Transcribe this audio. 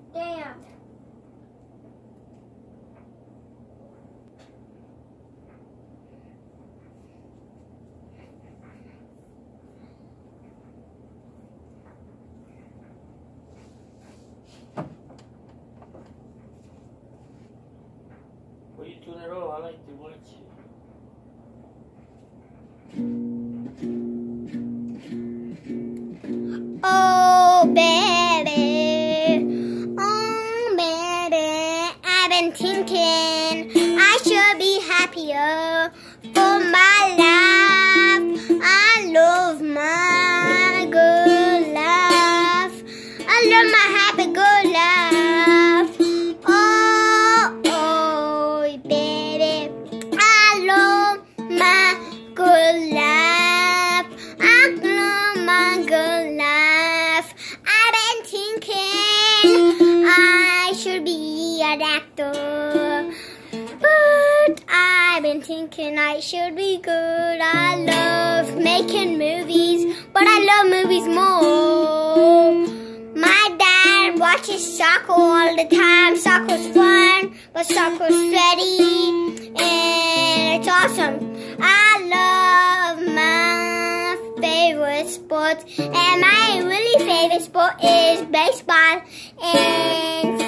Damn. Will you tune it off? I like to watch it. Oh baby, I've been thinking I should be happier for my life. I love my good life. I love my happy good life. Oh baby, I love my good life. I love my good life. I've been thinking I should be an actor, but I've been thinking I should be good. I love making movies, but I love movies more. My dad watches soccer all the time. Soccer's fun, but soccer's sweaty, and it's awesome. I love my favorite sport, and my really favorite sport is baseball and